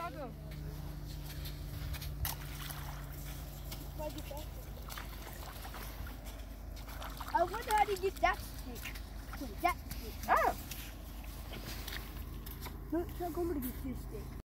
Chicago. I wonder how to get that stick. That stick. Oh. Look, I'm going to get this stick.